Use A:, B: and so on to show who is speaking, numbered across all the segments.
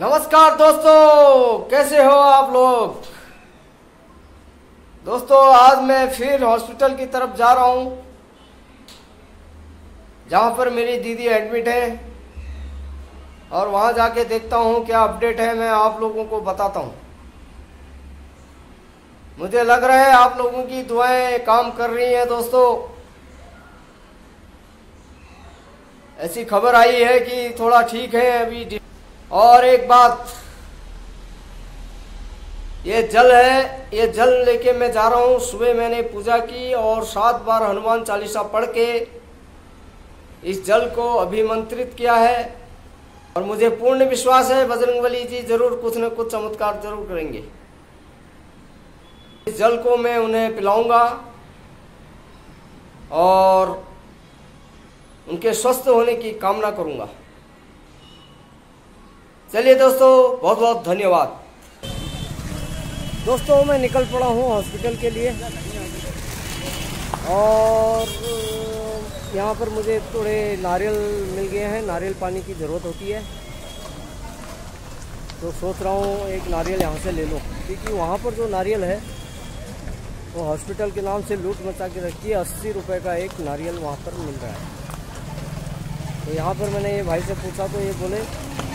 A: नमस्कार दोस्तों, कैसे हो आप लोग। दोस्तों आज मैं फिर हॉस्पिटल की तरफ जा रहा हूं जहां पर मेरी दीदी एडमिट है और वहां जाके देखता हूं क्या अपडेट है। मैं आप लोगों को बताता हूं। मुझे लग रहा है आप लोगों की दुआएं काम कर रही हैं। दोस्तों ऐसी खबर आई है कि थोड़ा ठीक है अभी। और एक बात, ये जल है, ये जल लेके मैं जा रहा हूँ। सुबह मैंने पूजा की और 7 बार हनुमान चालीसा पढ़ के इस जल को अभिमंत्रित किया है और मुझे पूर्ण विश्वास है बजरंगबली जी जरूर कुछ न कुछ चमत्कार जरूर करेंगे। इस जल को मैं उन्हें पिलाऊंगा और उनके स्वस्थ होने की कामना करूंगा। चलिए दोस्तों, बहुत बहुत धन्यवाद। दोस्तों मैं निकल पड़ा हूँ हॉस्पिटल के लिए और यहाँ पर मुझे थोड़े नारियल मिल गए हैं। नारियल पानी की ज़रूरत होती है तो सोच रहा हूँ एक नारियल यहाँ से ले लूँ, क्योंकि वहाँ पर जो नारियल है वो हॉस्पिटल के नाम से लूट मचा के रखी है। 80 रुपये का एक नारियल वहाँ पर मिल रहा है। तो यहाँ पर मैंने ये भाई से पूछा तो ये बोले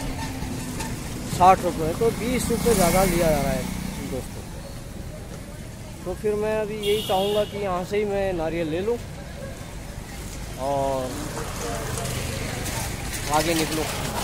A: 60 रुपये, तो 20 रुपये ज़्यादा लिया जा रहा है दोस्तों। तो फिर मैं अभी यही चाहूँगा कि यहाँ से ही मैं नारियल ले लूँ और आगे निकलूँ।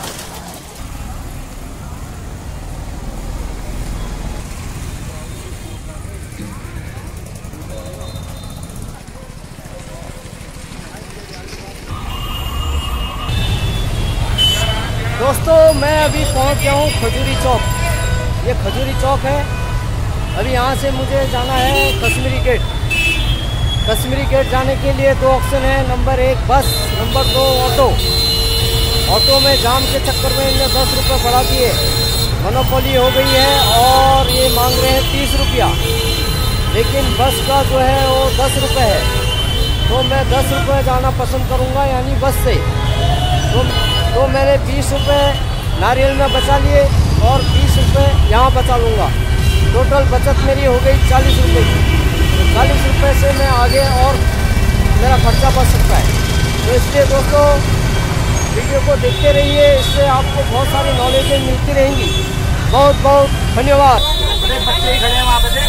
A: दोस्तों मैं अभी पहुँच गया हूँ खजूरी चौक। ये खजूरी चौक है। अभी यहाँ से मुझे जाना है कश्मीरी गेट। कश्मीरी गेट जाने के लिए 2 ऑप्शन है, नंबर 1 बस, नंबर 2 ऑटो। ऑटो में जाम के चक्कर में इन्हें 10 रुपये बढ़ा दिए, मोनोपोली हो गई है और ये मांग रहे हैं 30 रुपया, लेकिन बस का जो है वो 10 रुपये है। तो मैं 10 रुपये जाना पसंद करूँगा, यानी बस से। तो मैंने 20 रुपये नारियल में बचा लिए और 20 रुपये यहाँ बचा लूँगा। टोटल बचत मेरी हो गई 40 रुपये की। तो 40 रुपये से मैं आगे और मेरा खर्चा बच सकता है। तो इसलिए दोस्तों वीडियो को देखते रहिए, इससे आपको बहुत सारी नॉलेजें मिलती रहेंगी। बहुत बहुत धन्यवाद। बच्चे खड़े हैं वहाँ पे।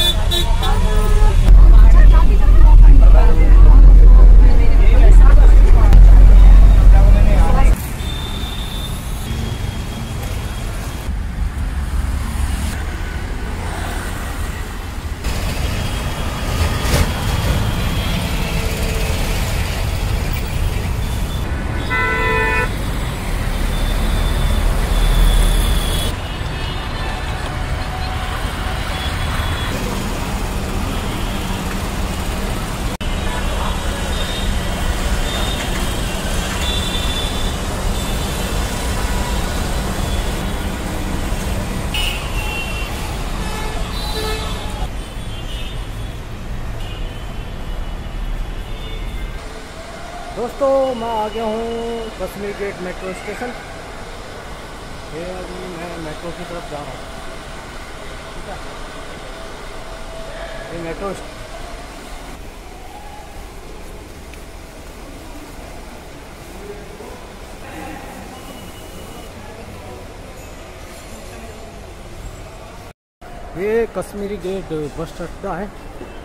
A: दोस्तों मैं आ गया हूँ कश्मीरी गेट मेट्रो स्टेशन। ये अभी मैं मेट्रो की तरफ जा रहा हूँ। ठीक है, ये मेट्रो ये कश्मीरी गेट बस अड्डा है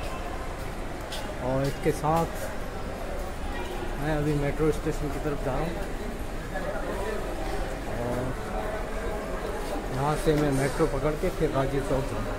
A: और इसके साथ मैं अभी मेट्रो स्टेशन की तरफ जा रहा हूँ और यहाँ से मैं मेट्रो पकड़ के फिर राजीव चौक जाऊँगा।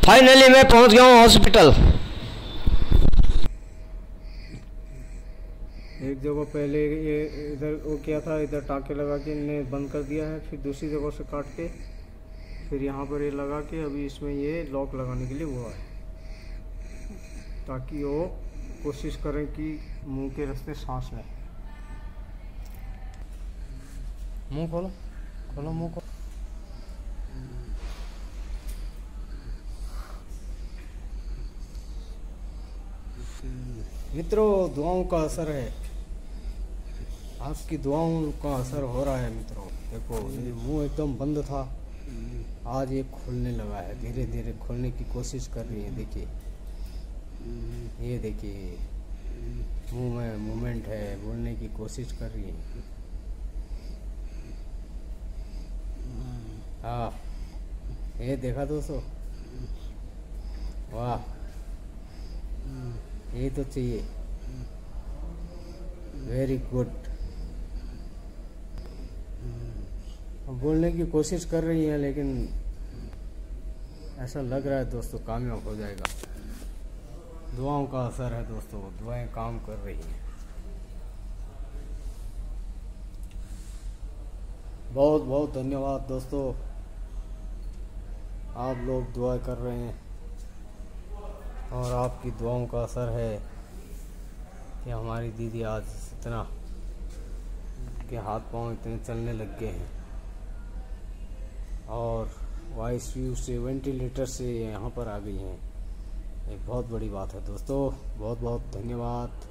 A: फाइनली मैं पहुंच गया हूँ हॉस्पिटल। एक जगह पहले ये इधर वो किया था, इधर टाँके लगा के इन्हें बंद कर दिया है, फिर दूसरी जगह से काट के फिर यहाँ पर ये लगा के अभी इसमें ये लॉक लगाने के लिए हुआ है, ताकि वो कोशिश करें कि मुंह के रास्ते सांस लें। मुंह खोलो, खोलो मुंह को। मित्रों, दुआओं का असर है, आपकी दुआओं का असर हो रहा है मित्रों। देखो ये मुंह एकदम बंद था, आज ये खुलने लगा है, धीरे धीरे खुलने की कोशिश कर रही है। देखिए, ये देखिए मुंह में मूवमेंट है, बोलने की कोशिश कर रही है। हाँ, ये देखा दोस्तों, वाह, ये तो चाहिए, वेरी गुड। बोलने की कोशिश कर रही है, लेकिन ऐसा लग रहा है दोस्तों कामयाब हो जाएगा। दुआओं का असर है दोस्तों, दुआएं काम कर रही हैं। बहुत बहुत धन्यवाद दोस्तों, आप लोग दुआ कर रहे हैं और आपकी दुआओं का असर है कि हमारी दीदी आज इतना के हाथ पांव इतने चलने लग गए हैं और आईसीयू से, वेंटिलेटर से यहाँ पर आ गई हैं। एक बहुत बड़ी बात है दोस्तों, बहुत बहुत धन्यवाद।